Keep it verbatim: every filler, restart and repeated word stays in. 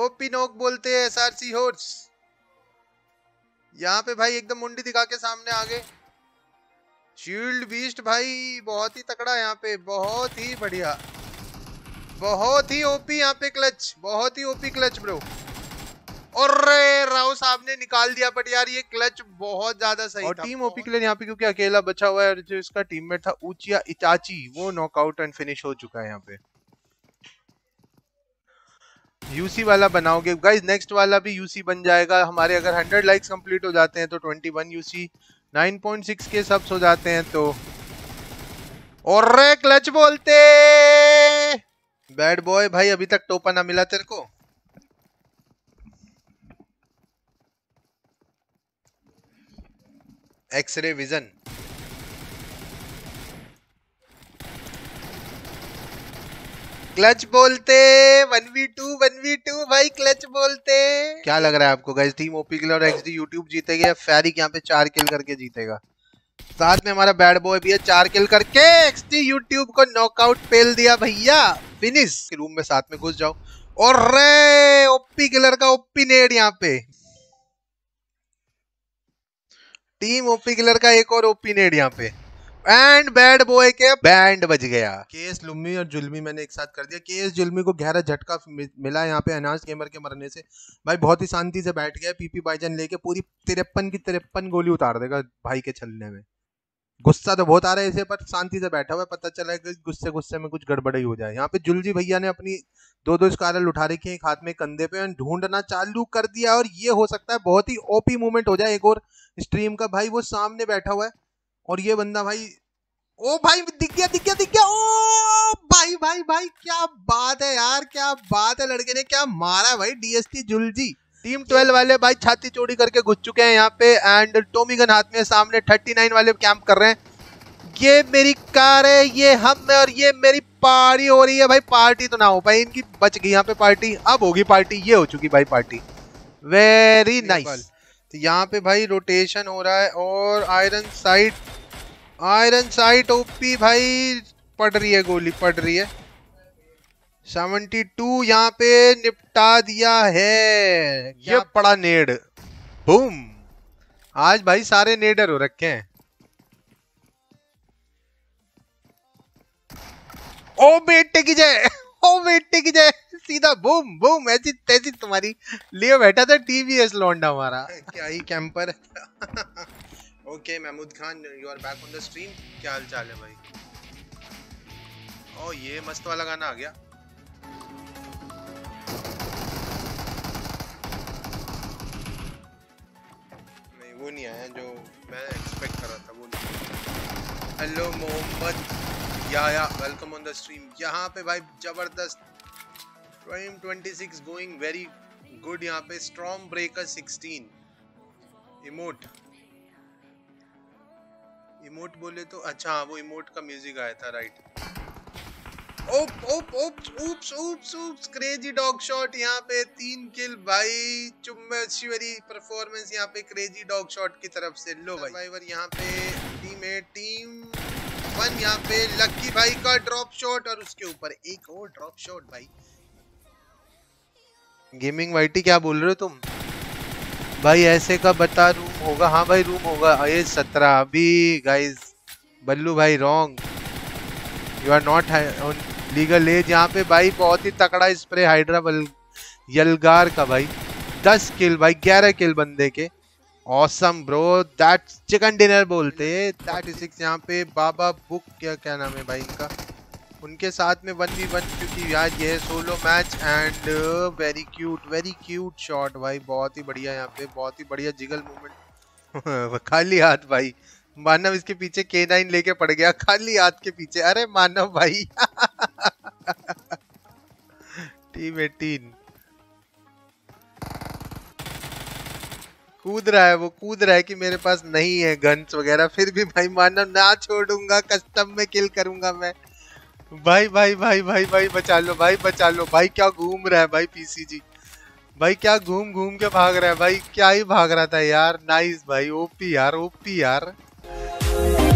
OP नोक बोलते हैं एसआरसी हॉर्स। यहाँ पे भाई एकदम मुंडी दिखा के सामने आगे। शील्ड बीस्ट भाई बहुत ही तकड़ा यहाँ पे, बहुत ही बढ़िया, बहुत ही ओपी यहाँ पे क्लच, बहुत ही ओपी क्लच ब्रो। और राव साहब ने निकाल दिया, बट यार ये क्लच बहुत ज्यादा सही और था। टीम ओपी के लिए यहाँ पे क्योंकि अकेला बचा हुआ है और जो इसका टीममेट था ऊचिया इटाची वो नॉकआउट एंड फिनिश हो चुका है यहाँ पे। यूसी वाला बनाओगे गाइस, नेक्स्ट वाला भी यूसी बन जाएगा हमारे। अगर हंड्रेड लाइक्स कंप्लीट हो जाते हैं तो twenty one UC, nine point six के सब्स हो जाते हैं तो। और रे क्लच बोलते बैड बॉय भाई, अभी तक टोपा ना मिला तेरे को। एक्सरे विजन क्लच बोलते one v two one v two भाई, क्लच बोलते। क्या लग रहा है आपको गाइस, टीम ओपी के लिए और एक्सडी यूट्यूब जीतेगा या फैरिक यहाँ पे चार किल करके जीतेगा? साथ में हमारा बैड बॉय भी है, चार किल करके एक्सडी यूट्यूब को नॉकआउट पेल दिया भैया, फिनिश। रूम में साथ में घुस जाओ। और रे ओपी किलर का ओपी नेड यहाँ पे, टीम ओपी किलर का एक और ओपी नेड यहाँ पे, एंड बैड बॉय के बैंड बज गया। केएस लुम्मी और जुल्मी मैंने एक साथ कर दिया। केएस जुल्मी को गहरा झटका मिला यहाँ पे अनाज गेमर के मरने से। भाई बहुत ही शांति से बैठ गया, पीपी भाईजान लेके पूरी तिरपन की तिरपन गोली उतार देगा भाई के छलने में। गुस्सा तो बहुत आ रहा है इसे, पर शांति से बैठा हुआ है, पता चला कि गुस्से गुस्से में कुछ गड़बड़ी हो जाए। यहाँ पे जुलजी भैया ने अपनी दो दो स्कारल उठा रखी है, एक हाथ में कंधे पे, ढूंढना चालू कर दिया। और ये हो सकता है बहुत ही ओपी मूवमेंट हो जाए एक और स्ट्रीम का। भाई वो सामने बैठा हुआ है और ये बंदा भाई, ओ भाई दिख गया दिख गया दिख गया। ओ भाई भाई भाई क्या बात है यार, क्या बात है, लड़के ने क्या मारा भाई। डीएसटी जुलजी टीम ट्वेल्व वाले भाई छाती चोड़ी करके घुस चुके हैं यहाँ पे, एंड टॉमी गन हाथ में, सामने थर्टी नाइन वाले कैंप कर रहे हैं। ये मेरी कार है, ये हम है और ये मेरी पार्टी हो रही है भाई। पार्टी तो ना हो पाई इनकी, बच गई यहाँ पे पार्टी, अब होगी पार्टी। ये हो चुकी भाई पार्टी, वेरी नाइस। तो यहाँ पे भाई रोटेशन हो रहा है और iron sight, iron sight OP भाई, पड़ रही है गोली, पड़ रही है। सेवेंटी टू यहाँ पे निपटा दिया है। ये पड़ा नेड, बूम। आज भाई सारे नेडर हो रखे हैं। ओ बेटे की जय, ओ बेटे की जय, सीधा बूम बूम, ऐसी तैसी तुम्हारी लिए बैठा था टीवीएस लौंडा हमारा। क्या ही camper. Okay Mahmood Khan, you are back on the stream. क्या हाल चाल है भाई? ओ ये मस्त वाला गाना आ गया। नहीं वो नहीं आया जो मैं एक्सपेक्ट कर रहा था, वो नहीं। हेलो मोहम्मद या या वेलकम ऑन द स्ट्रीम। यहाँ पे भाई जबरदस्त frame twenty six going very good. यहाँ पे strong breaker sixteen emote, emote बोले तो अच्छा वो इमोट का म्यूजिक आया था, right. Op op op oops oops oops crazy dog shot यहाँ पे, तीन किल भाई। चुम्मेश्वरी परफॉर्मेंस यहाँ पे क्रेजी डॉग शॉट की तरफ से। लो भाई सर्वाइवर यहाँ पे टीम ए टीम वन, यहाँ पे लक्की भाई का ड्रॉप शॉट और उसके ऊपर एक और ड्रॉप शॉट भाई। गेमिंग वाइटी क्या बोल रहे हो तुम भाई? ऐसे का बता रूम होगा? हाँ भाई रूम होगा। ये सत्रह अभी गाइस, बल्लू भाई wrong, you are not on legal age. यहाँ पे भाई बहुत ही तकड़ा स्प्रे हाइड्रा यलगार का भाई, दस किल भाई, ग्यारह किल बंदे के। Awesome bro, that chicken dinner बोलते हैं। थर्टी सिक्स यहाँ पे बाबा बुक, क्या क्या नाम है भाई इनका, उनके साथ में वन वी वन, क्योंकि यार ये solo match. And very cute very cute shot भाई, बहुत ही बढ़िया यहाँ पे, बहुत ही बढ़िया जिगल मूवमेंट। खाली हाथ भाई, मानव इसके पीछे के नाइन लेके पड़ गया खाली हाथ के पीछे। अरे मानव भाई। टीम एटीन कूद रहा है, वो कूद रहा है कि मेरे पास नहीं है गन्स वगैरह, फिर भी भाई मानव ना छोड़ूंगा, कस्टम में किल करूंगा मैं। भाई भाई भाई भाई भाई बचा लो भाई, बचा लो भाई। क्या घूम रहा है भाई पीसीजी भाई, क्या घूम घूम के भाग रहा है भाई, क्या ही भाग रहा था यार। नाइस भाई, ओपी यार, ओपी यार।